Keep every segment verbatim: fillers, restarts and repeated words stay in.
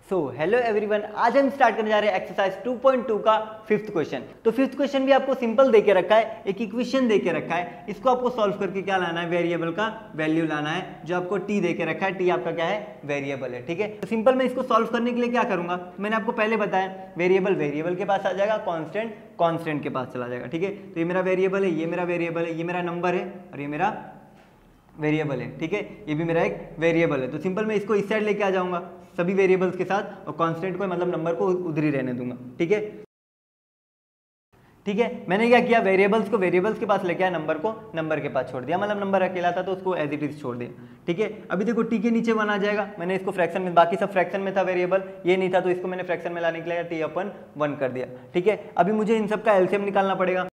So hello everyone, आज हम start करने जा रहे हैं एक्सरसाइज टू पॉइंट टू का फिफ्थ क्वेश्चन। तो फिफ्थ क्वेश्चन भी आपको सिंपल देके रखा है, एक इक्वेशन देके रखा है, इसको आपको सॉल्व करके क्या लाना है, वेरिएबल का वैल्यू लाना है, जो आपको टी देके रखा है। टी आपका क्या है, वेरिएबल है। ठीक है, तो सिंपल मैं इसको सॉल्व करने के लिए क्या करूंगा, मैंने आपको पहले बताया वेरिएबल वेरिएबल के पास आ जाएगा, कॉन्स्टेंट कॉन्स्टेंट के पास चला जाएगा। ठीक है, तो ये मेरा वेरिएबल है, ये मेरा वेरिएबल है, ये मेरा नंबर है और ये मेरा वेरिएबल है। ठीक है, ये भी मेरा एक वेरिएबल है। तो सिंपल मैं इसको इस साइड लेके आ जाऊंगा सभी वेरिएबल्स के साथ, और कांस्टेंट को मतलब नंबर को उधर ही रहने दूंगा। ठीक है, ठीक है, मैंने क्या किया, वेरिएबल्स को वेरिएबल्स के पास लेके आया, नंबर को नंबर के पास छोड़ दिया, मतलब नंबर अकेला था तो उसको एज इट इज छोड़ दिया। ठीक है, अभी देखो टी के नीचे वन आ जाएगा, मैंने इसको फ्रैक्शन में, बाकी सब फ्रैक्शन में था वेरिएबल, ये नहीं था तो इसको मैंने फ्रैक्शन में लाने के लिए टी अपन वन कर दिया। ठीक है, अभी मुझे इन सब का एलसीएम निकालना पड़ेगा,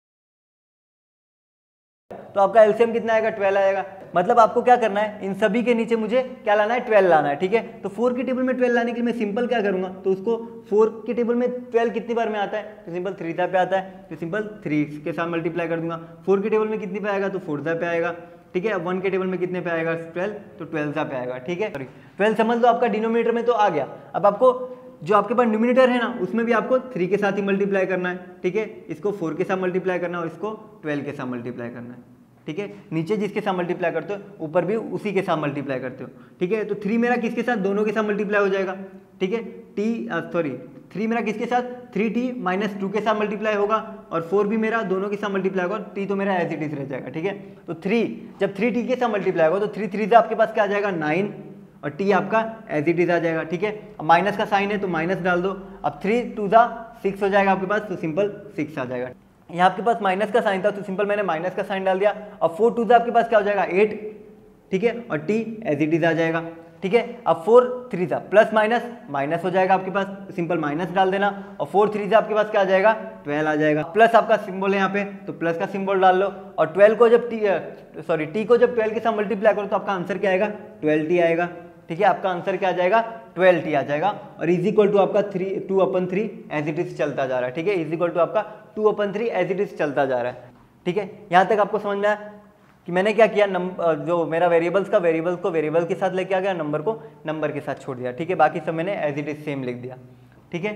तो आपका एलसीएम कितना आएगा, ट्वेल्व आएगा। मतलब आपको क्या करना है, इन सभी के नीचे मुझे क्या लाना है, ट्वेल्व लाना है। ठीक है, तो फोर की टेबल में ट्वेल्व लाने के लिए मैं सिंपल क्या करूंगा, तो उसको फोर की टेबल में ट्वेल्व कितनी बार में आता है, तो सिंपल थ्री पे आता है, तो सिंपल थ्री के साथ मल्टीप्लाई कर दूंगा। फोर की टेबल में कितनी पे आएगा, तो फोर पे आएगा। ठीक है, अब वन के टेबल में कितने पे आएगा, ट्वेल्व, तो ट्वेल्व पे आएगा। ठीक है, सॉरी ट्वेल्व समझ लो, आपका डिनोमिनेटर में तो आ गया। अब आपको जो आपके पास न्यूमिनेटर है ना, उसमें भी आपको थ्री के साथ ही मल्टीप्लाई करना है। ठीक है, इसको फोर के साथ मल्टीप्लाई करना है और इसको ट्वेल्व के साथ मल्टीप्लाई करना है। ठीक है, नीचे जिसके साथ मल्टीप्लाई करते हो ऊपर भी उसी के साथ मल्टीप्लाई करते हो। ठीक है, तो थ्री मेरा किसके साथ, दोनों के साथ मल्टीप्लाई हो जाएगा। ठीक है, टी सॉरी थ्री मेरा किसके साथ, थ्री टी माइनस टू के साथ मल्टीप्लाई होगा, और फोर भी मेरा दोनों के साथ मल्टीप्लाई होगा, टी तो मेरा एज इट इज रह जाएगा। ठीक है, तो थ्री जब थ्री टी के साथ मल्टीप्लाई होगा तो थ्री थ्री से आपके पास क्या आ जाएगा, नाइन, और टी आपका एज इट इज आ जाएगा। ठीक है, अब माइनस का साइन है तो माइनस डाल दो, अब थ्री टू जा सिक्स हो जाएगा आपके पास, तो सिंपल सिक्स आ जाएगा। यहाँ आपके पास माइनस का साइन था तो सिंपल मैंने माइनस का साइन डाल दिया, और फोर टू जा आपके पास क्या हो जाएगा, एट। ठीक है, और टी एज इट इज आ जाएगा। ठीक है, अब फोर थ्री जा प्लस माइनस माइनस हो जाएगा आपके पास, सिंपल माइनस डाल देना, और फोर थ्री जा आपके पास क्या आ जाएगा, ट्वेल्व आ जाएगा। प्लस आपका सिंबल है यहाँ पे, तो प्लस का सिंबल डाल लो, और ट्वेल्व को जब टी सॉरी टी को जब ट्वेल्व के साथ मल्टीप्लाई करो तो आपका आंसर क्या आएगा, ट्वेल्व टी आएगा। ठीक है, आपका आंसर क्या आ जाएगा, ट्वेल्व टी आ जाएगा, और इज इक्वल टू आपका three two upon three as it is चलता जा रहा है। ठीक है, इज इक्वल टू आपका two upon three as it is चलता जा रहा है। ठीक है, यहाँ तक आपको समझ में आया कि मैंने क्या किया, नंबर जो मेरा वेरिएबल्स का वेरिएबल्स को वेरिएबल के साथ लेके आ गया, नंबर को नंबर के साथ छोड़ दिया। ठीक है, बाकी सब मैंने एज इट इज सेम लिख दिया। ठीक है,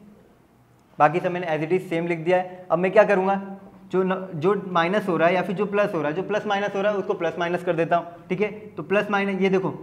बाकी सब मैंने एज इट इज सेम लिख दिया है। अब मैं क्या करूँगा, जो न, जो माइनस हो रहा है या फिर जो प्लस हो रहा है, जो प्लस माइनस हो रहा है उसको प्लस माइनस कर देता हूँ। ठीक है, तो प्लस माइनस ये देखो,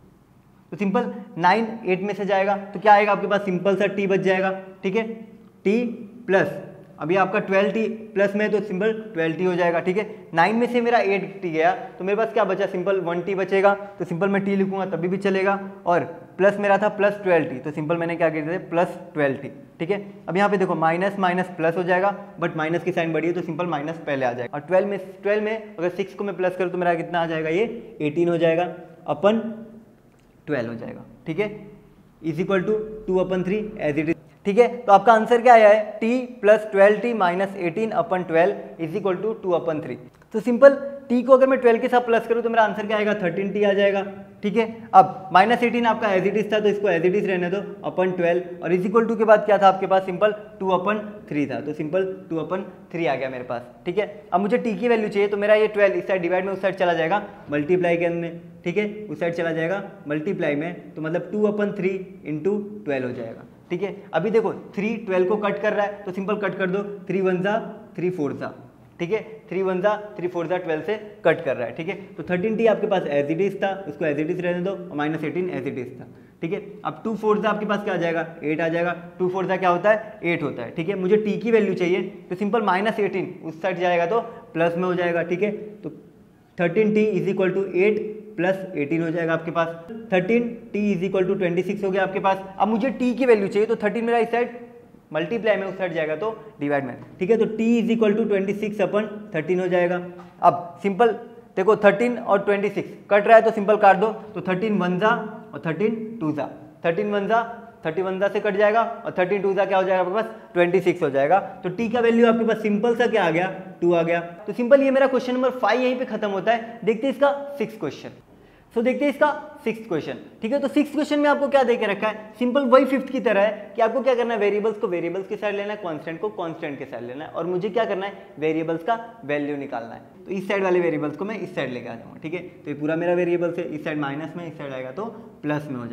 तो सिंपल नाइन एट में से जाएगा तो क्या आएगा आपके पास, सिंपल सा टी बच जाएगा। ठीक है, टी प्लस अभी आपका ट्वेल्व टी प्लस में तो सिंपल ट्वेल्व टी हो जाएगा। ठीक है, नाइन में से मेरा एट टी गया तो मेरे पास क्या बचा, सिंपल वन टी बचेगा, तो सिंपल मैं टी लिखूंगा तभी भी चलेगा, और प्लस मेरा था प्लस ट्वेल्व टी, तो सिंपल मैंने क्या कर दिया, प्लस ट्वेल्व टी। ठीक है, अब यहाँ पे देखो माइनस माइनस प्लस हो जाएगा, बट माइनस की साइन बढ़ी है तो सिंपल माइनस पहले आ जाएगा, और ट्वेल्व में ट्वेल्व में अगर सिक्स को मैं प्लस करूँ तो मेरा कितना आ जाएगा, ये एटीन हो जाएगा, अपन ट्वेल्व हो जाएगा। ठीक है, is equal to two upon three as it is. ठीक है, तो आपका आंसर क्या आया है, t plus twelve t minus eighteen upon twelve is equal to two upon three. तो सिंपल टी को अगर मैं ट्वेल्व के साथ प्लस करूँ तो मेरा आंसर क्या आएगा, थर्टीन टी आ जाएगा। ठीक है, अब माइनस एटीन आपका एज इट इज था तो इसको एज इट इज रहने दो, अपन ट्वेल्व, और इज इक्वल टू के बाद क्या था आपके पास, सिंपल टू अपन थ्री था, तो सिंपल टू अपन थ्री आ गया मेरे पास। ठीक है, अब मुझे टी की वैल्यू चाहिए, तो मेरा ये ट्वेल्व इस साइड डिवाइड में उस साइड चला जाएगा मल्टीप्लाई के अंदर। ठीक है, उस साइड चला जाएगा मल्टीप्लाई में, तो मतलब टू अपन थ्री इंटू ट्वेल्व हो जाएगा। ठीक है, अभी देखो थ्री ट्वेल्व को कट कर रहा है तो सिंपल कट कर दो, थ्री वन जा थ्री फोर जा। ठीक है, थ्री वन जा थ्री फोर जा ट्वेल्व से कट कर रहा है। ठीक है, तो थर्टीन टी आपके पास एज इट इज था, उसको एज इट इज रहने दो, और minus eighteen as it is था। ठीक है, अब टू फोर जा आपके पास क्या आ जाएगा, एट आ जाएगा, टू फोर जा क्या होता है, एट होता है। ठीक है, मुझे टी की वैल्यू चाहिए तो सिंपल माइनस एटीन उस साइड जाएगा तो प्लस में हो जाएगा। ठीक है, तो thirteen t is equal to eight plus eighteen हो जाएगा आपके पास, thirteen t is equal to twenty six हो गया आपके पास। अब मुझे टी की वैल्यू चाहिए तो थर्टीन मेरा इस साइड मल्टीप्लाई में उस साइड जाएगा तो डिवाइड में। ठीक है, तो t is equal to twenty six upon thirteen हो जाएगा। अब सिंपल देखो थर्टीन और ट्वेंटी सिक्स कट रहा है तो सिंपल काट दो, तो थर्टीन वन जा और थर्टीन टू जा, थर्टीन वन जा थर्टी वन जा से कट जाएगा, और थर्टीन टू जा क्या हो जाएगा आपके पास, ट्वेंटी सिक्स हो जाएगा। तो t का वैल्यू आपके पास सिंपल सा क्या आ गया, टू आ गया। तो सिंपल ये मेरा क्वेश्चन नंबर फाइव यहीं पे खत्म होता है। देखते हैं इसका सिक्स क्वेश्चन। सो so, देखते हैं इसका सिक्स्थ क्वेश्चन। ठीक है, तो सिक्स क्वेश्चन में आपको क्या देके रखा है, सिंपल वही फिफ्थ की तरह है कि आपको क्या करना है, वेरिएबल्स को वेरिएबल्स के साइड लेना है, कांस्टेंट को कांस्टेंट के साइड लेना है, और मुझे क्या करना है, वेरिएबल्स का वैल्यू निकालना है। तो इस साइड वाले वेरिएबल्स को मैं इस साइड लेके आ जाऊंगा। ठीक है, तो ये पूरा मेरा वेरिएबल्स है, इस साइड माइनस में, इस साइड आएगा तो प्लस में हो जाएगा।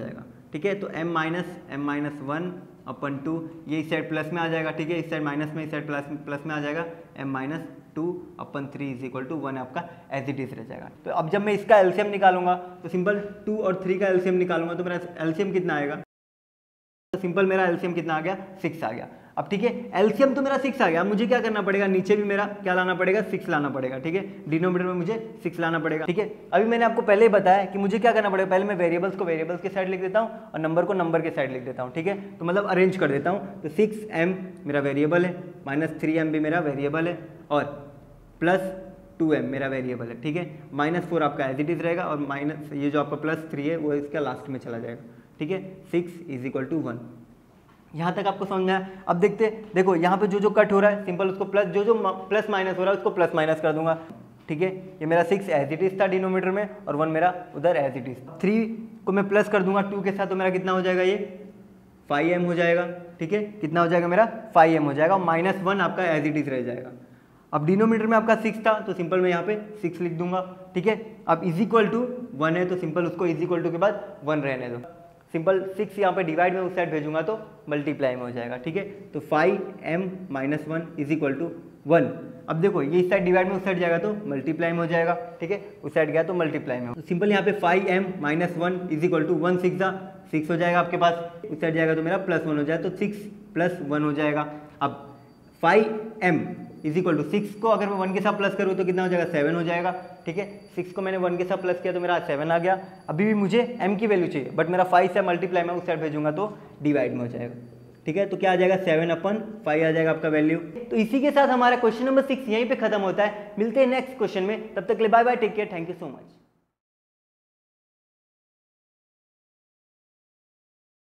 ठीक है। तो m minus m minus one upon two, ये इस साइड प्लस में आ जाएगा, ठीक है, इस साइड माइनस में, इस साइड प्लस प्लस में आ जाएगा, m minus two upon three is equal to one आपका एज इट इज रह जाएगा। तो अब जब मैं इसका एलसीएम निकालूंगा तो सिंपल टू और थ्री का एलसीएम निकालूंगा तो मेरा एलसीएम कितना आएगा, तो सिंपल मेरा एलसीएम कितना आ गया, सिक्स आ गया। अब ठीक है, एलसीएम तो मेरा सिक्स आ गया, मुझे क्या करना पड़ेगा, नीचे भी मेरा क्या लाना पड़ेगा, सिक्स लाना पड़ेगा, ठीक है, डिनोमिनेटर में मुझे सिक्स लाना पड़ेगा, ठीक है। अभी मैंने आपको पहले ही बताया कि मुझे क्या करना पड़ेगा, पहले मैं वेरिएबल्स को वेरिएबल्स के साइड लिख देता हूँ और नंबर को नंबर के साइड लिख देता हूँ, ठीक है। तो मतलब अरेंज कर देता हूँ। तो सिक्स एम मेरा वेरिएबल है, माइनस थ्री एम भी मेरा वेरिएबल है और प्लस टू एम मेरा वेरिएबल है, ठीक है। माइनस फोर आपका एज इट इज रहेगा और माइनस ये जो आपका प्लस थ्री है वो इसका लास्ट में चला जाएगा, ठीक है। Six is equal to one. यहाँ तक आपको समझ में आया। अब देखते, देखो यहाँ पे जो जो कट हो रहा है सिंपल उसको प्लस, जो जो प्लस माइनस हो रहा है उसको प्लस माइनस कर दूंगा, ठीक है। ये मेरा सिक्स एज इट इज था डिनोमीटर में और वन मेरा उधर एज इट इज। थ्री को मैं प्लस कर दूंगा टू के साथ, तो मेरा कितना हो जाएगा, ये फाइव एम हो जाएगा, ठीक है। कितना हो जाएगा मेरा, फाइव एम हो जाएगा, माइनस वन आपका एज इट इज रह जाएगा। अब डिनोमीटर में आपका सिक्स था तो सिंपल मैं यहाँ पे सिक्स लिख दूंगा, ठीक है। अब इज इक्वल टू वन है तो सिंपल उसको इज इक्वल टू के बाद वन रहने दो। सिंपल सिक्स यहाँ पे डिवाइड में उस साइड भेजूंगा तो मल्टीप्लाई में हो जाएगा, ठीक है। तो five m minus one is equal to one. अब देखो ये इस साइड डिवाइड में उस साइड जाएगा तो मल्टीप्लाई में हो जाएगा, ठीक है, उस साइड गया तो मल्टीप्लाई में। तो सिंपल यहाँ पे five m minus one is equal to one six six हो जाएगा आपके पास, उस साइड जाएगा तो मेरा प्लस वन हो जाएगा, तो सिक्स प्लस वन हो जाएगा। अब five m is equal to six को अगर मैं वन के साथ प्लस करूँ तो कितना हो जाएगा, सेवन हो जाएगा, ठीक है। सिक्स को मैंने वन के साथ प्लस किया तो मेरा सेवन आ गया। अभी भी मुझे m की वैल्यू चाहिए बट मेरा फाइव से मल्टीप्लाई में उस साइड भेजूंगा तो डिवाइड में हो जाएगा, ठीक है। तो क्या आ जाएगा, सेवन अपन फाइव आ जाएगा आपका वैल्यू। तो इसी के साथ हमारा क्वेश्चन नंबर सिक्स यहीं पे खत्म होता है। मिलते हैं नेक्स्ट क्वेश्चन में, तब तक के लिए bye bye, take care, thank you so much.